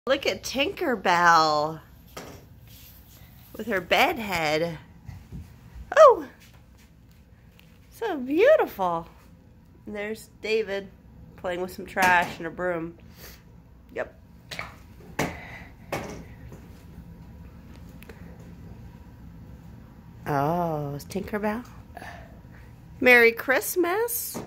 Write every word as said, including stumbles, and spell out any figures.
Look at Tinkerbell with her bed head. Oh, so beautiful. And there's David playing with some trash and a broom. Yep. Oh, it's Tinkerbell. Merry Christmas.